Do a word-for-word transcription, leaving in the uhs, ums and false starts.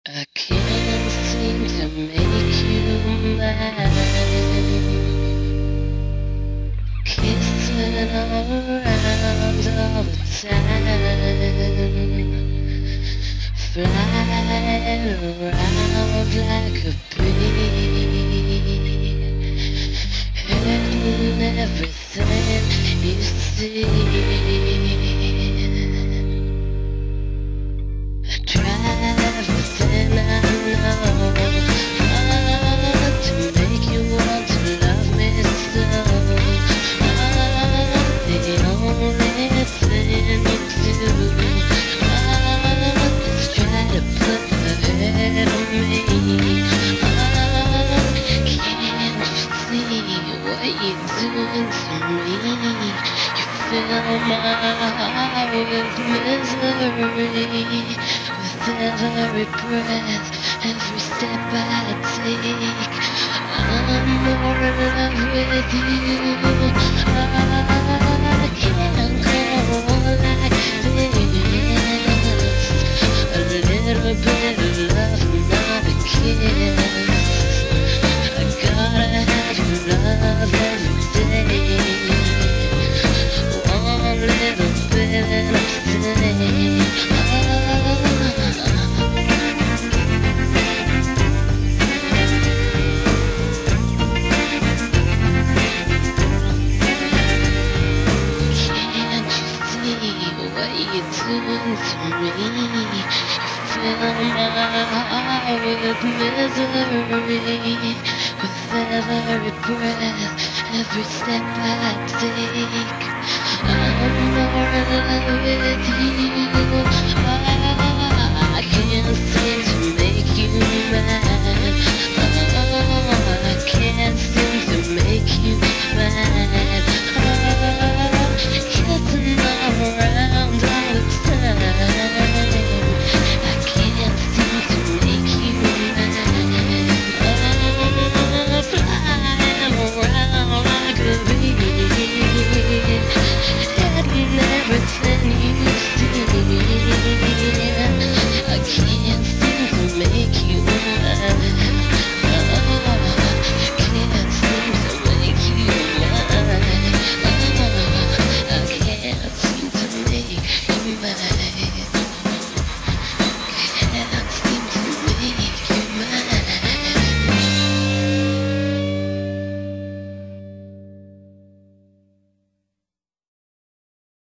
I can't seem to make you mine. Kissing around all the time. Flying around like a bee. Hurting everything you see. Everything I know, oh, to make you want to love me so. Oh, the only thing you do, oh, is try to put the hurt on me. Oh, can't you see what you're doing to me? You fill my heart with misery. With every breath, every step I take, I'm more in love with you. I can't go on like this. A little bit of love, not a kiss. I gotta have your love every day. One little bit and I'm staying. What you doing to me? You fill my heart with misery. With every breath, every step I take, I'm more in love with you. I